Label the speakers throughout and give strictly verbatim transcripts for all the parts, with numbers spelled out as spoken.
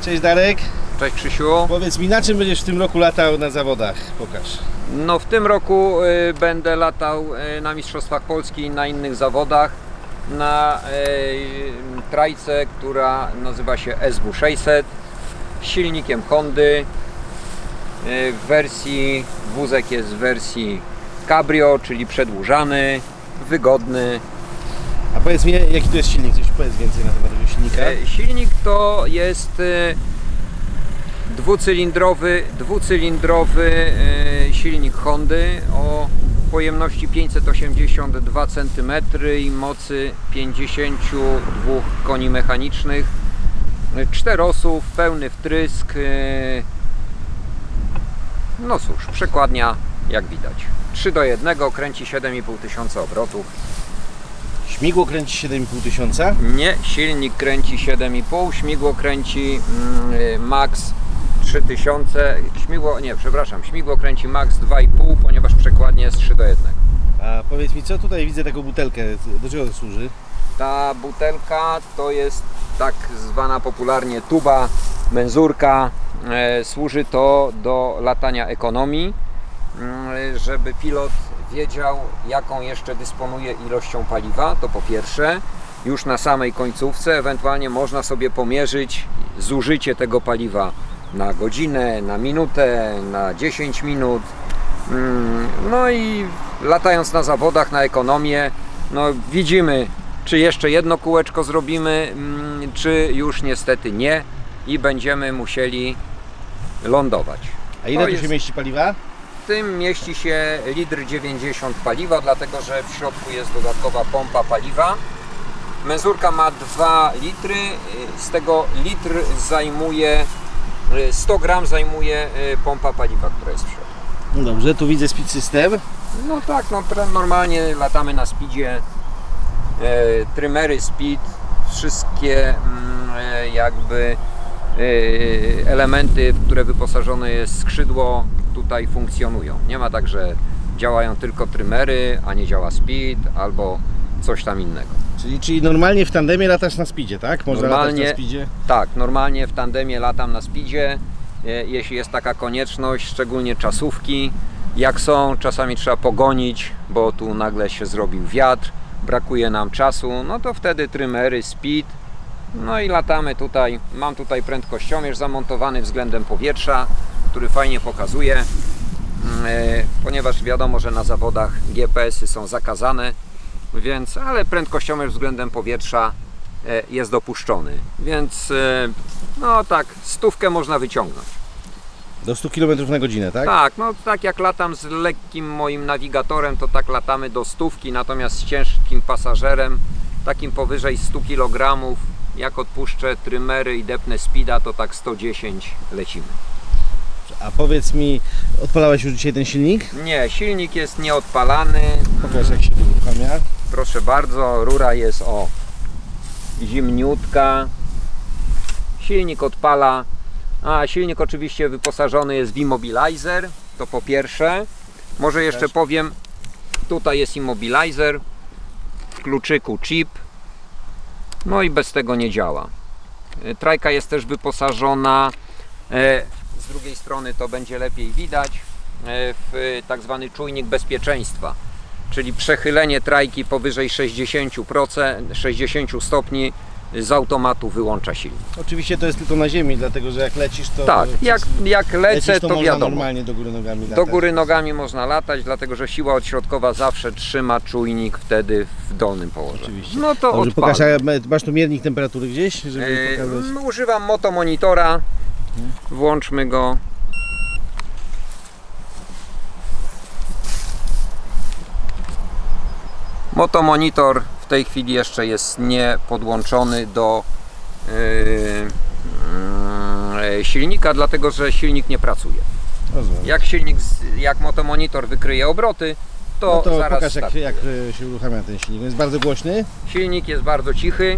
Speaker 1: Cześć Darek.
Speaker 2: Cześć Krzysiu.
Speaker 1: Powiedz mi, na czym będziesz w tym roku latał na zawodach? Pokaż.
Speaker 2: No w tym roku y, będę latał y, na Mistrzostwach Polski i na innych zawodach na y, trajce, która nazywa się S W sześćset z silnikiem Hondy. Y, w wersji, wózek jest w wersji cabrio, czyli przedłużany, wygodny.
Speaker 1: A powiedz mi, jaki to jest silnik? Coś powiedz więcej na temat tego silnika.
Speaker 2: Y, silnik to jest y, dwucylindrowy, dwucylindrowy y, silnik Hondy o pojemności pięćset osiemdziesiąt dwa centymetry i mocy pięćdziesiąt dwa koni mechanicznych, czterosów, pełny wtrysk, y, no cóż, przekładnia jak widać trzy do jednego, kręci siedem i pół tysiąca obrotów.
Speaker 1: Śmigło kręci siedem i pół tysiąca?
Speaker 2: Nie, silnik kręci siedem i pół, śmigło kręci y, max trzy tysiące, śmigło, nie, przepraszam, śmigło kręci max dwa i pół, ponieważ przekładnie jest trzy do jednego.
Speaker 1: A powiedz mi, co tutaj widzę taką butelkę, do czego to służy?
Speaker 2: Ta butelka to jest tak zwana popularnie tuba, menzurka, e, służy to do latania ekonomii, e, żeby pilot wiedział, jaką jeszcze dysponuje ilością paliwa, to po pierwsze. Już na samej końcówce ewentualnie można sobie pomierzyć zużycie tego paliwa na godzinę, na minutę, na dziesięć minut. No i latając na zawodach, na ekonomię, no widzimy, czy jeszcze jedno kółeczko zrobimy, czy już niestety nie i będziemy musieli lądować.
Speaker 1: A ile
Speaker 2: to
Speaker 1: tu
Speaker 2: jest...
Speaker 1: się mieści paliwa?
Speaker 2: W tym mieści się litr dziewięćdziesiąt paliwa, dlatego że w środku jest dodatkowa pompa paliwa. Menzurka ma dwa litry, z tego litr zajmuje, sto gram zajmuje pompa paliwa, która jest w środku.
Speaker 1: No dobrze, tu widzę speed system.
Speaker 2: No tak, no normalnie latamy na speedzie, e, trymery speed, wszystkie mm, jakby e, elementy, w które wyposażone jest skrzydło, tutaj funkcjonują. Nie ma tak, że działają tylko trymery, a nie działa speed albo coś tam innego.
Speaker 1: Czyli, czyli normalnie w tandemie latasz na speedzie, tak? Można
Speaker 2: normalnie,
Speaker 1: latać na speedzie?
Speaker 2: Tak, normalnie w tandemie latam na speedzie, jeśli jest taka konieczność, szczególnie czasówki. Jak są, czasami trzeba pogonić, bo tu nagle się zrobił wiatr, brakuje nam czasu, no to wtedy trymery, speed, no i latamy tutaj. Mam tutaj prędkościomierz zamontowany względem powietrza, który fajnie pokazuje, ponieważ wiadomo, że na zawodach G P S-y są zakazane, więc, ale prędkościomierz względem powietrza jest dopuszczony, więc no tak, stówkę można wyciągnąć.
Speaker 1: Do stu kilometrów na godzinę, tak?
Speaker 2: Tak, no tak jak latam z lekkim moim nawigatorem, to tak latamy do stówki, natomiast z ciężkim pasażerem, takim powyżej stu kilogramów, jak odpuszczę trymery i depnę speeda, to tak sto dziesięć lecimy.
Speaker 1: A powiedz mi, odpalałeś już dzisiaj ten silnik?
Speaker 2: Nie, silnik jest nieodpalany.
Speaker 1: Pokaż, jak się to uruchamia.
Speaker 2: Proszę bardzo, rura jest o zimniutka. Silnik odpala. A silnik oczywiście wyposażony jest w immobilizer, to po pierwsze. Może jeszcze powiem, tutaj jest immobilizer, w kluczyku chip, no i bez tego nie działa. Trajka jest też wyposażona, z drugiej strony to będzie lepiej widać, w tak zwany czujnik bezpieczeństwa, czyli przechylenie trajki powyżej sześćdziesięciu procent, sześćdziesięciu stopni z automatu wyłącza silnik.
Speaker 1: Oczywiście to jest tylko na ziemi, dlatego że jak lecisz, to...
Speaker 2: Tak, jak, jak lecę,
Speaker 1: lecisz, to,
Speaker 2: to
Speaker 1: można
Speaker 2: wiadomo.
Speaker 1: normalnie do góry nogami latać.
Speaker 2: Do góry nogami można latać, dlatego że siła odśrodkowa zawsze trzyma czujnik wtedy w dolnym położeniu. Oczywiście. No to
Speaker 1: Dobrze,
Speaker 2: odpalam.
Speaker 1: pokaż, a masz tu miernik temperatury gdzieś, żeby
Speaker 2: Yy,
Speaker 1: pokazać?
Speaker 2: używam motomonitora. Włączmy go. Motomonitor w tej chwili jeszcze jest nie podłączony do yy, yy, silnika, dlatego że silnik nie pracuje.
Speaker 1: Rozumiem.
Speaker 2: Jak silnik, jak motomonitor wykryje obroty, to,
Speaker 1: no to
Speaker 2: zaraz
Speaker 1: pokaż, jak, jak się uruchamia ten silnik. Jest bardzo głośny.
Speaker 2: Silnik jest bardzo cichy.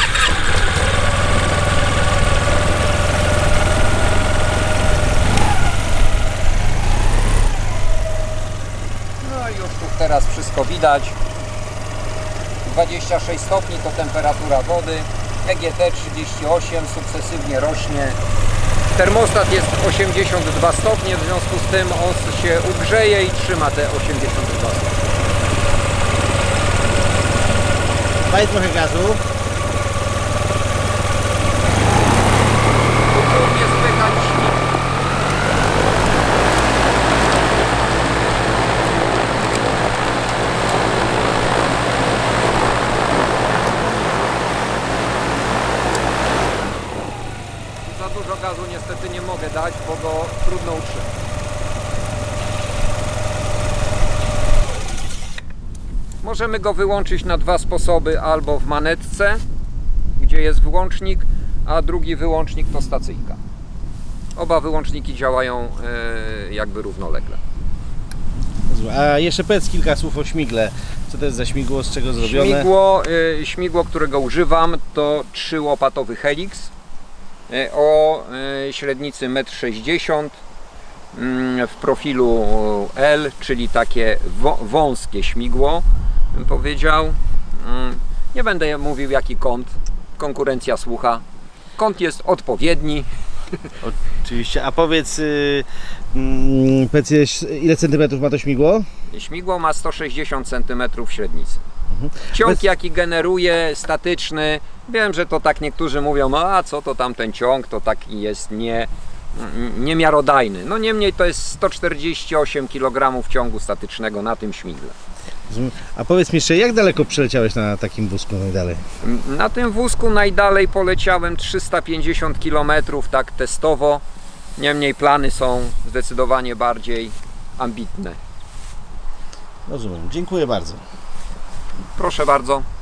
Speaker 2: No i już tu teraz wszystko widać. dwadzieścia sześć stopni to temperatura wody. E G T trzydzieści osiem sukcesywnie rośnie. Termostat jest osiemdziesiąt dwa stopnie, w związku z tym on się ugrzeje i trzyma te osiemdziesiąt dwa stopnie.
Speaker 1: Daj trochę gazu.
Speaker 2: Cudownie słychać śmig. Za dużo gazu niestety nie mogę dać, bo go trudno utrzymać. Możemy go wyłączyć na dwa sposoby, albo w manetce, gdzie jest wyłącznik, a drugi wyłącznik to stacyjka. Oba wyłączniki działają e, jakby równolegle.
Speaker 1: A jeszcze powiedz kilka słów o śmigle. Co to jest za śmigło, z czego zrobione?
Speaker 2: Śmigło, e, śmigło którego używam, to trzyłopatowy Helix e, o e, średnicy metr sześćdziesiąt m, w profilu L, czyli takie wo, wąskie śmigło, bym powiedział. Mm, nie będę mówił jaki kąt, konkurencja słucha. Kąt jest odpowiedni.
Speaker 1: Oczywiście, a powiedz, yy, yy, powiedz ile centymetrów ma to śmigło?
Speaker 2: Śmigło ma sto sześćdziesiąt centymetrów średnicy.
Speaker 1: Mhm.
Speaker 2: Ciąg
Speaker 1: Bez...
Speaker 2: jaki generuje, statyczny. Wiem, że to tak niektórzy mówią, a co to tamten ciąg, to taki jest nie, niemiarodajny. No niemniej to jest sto czterdzieści osiem kilogramów ciągu statycznego na tym śmigle.
Speaker 1: A powiedz mi jeszcze, jak daleko przeleciałeś na takim wózku najdalej?
Speaker 2: Na tym wózku najdalej poleciałem trzysta pięćdziesiąt kilometrów, tak testowo. Niemniej plany są zdecydowanie bardziej ambitne.
Speaker 1: Rozumiem. Dziękuję bardzo.
Speaker 2: Proszę bardzo.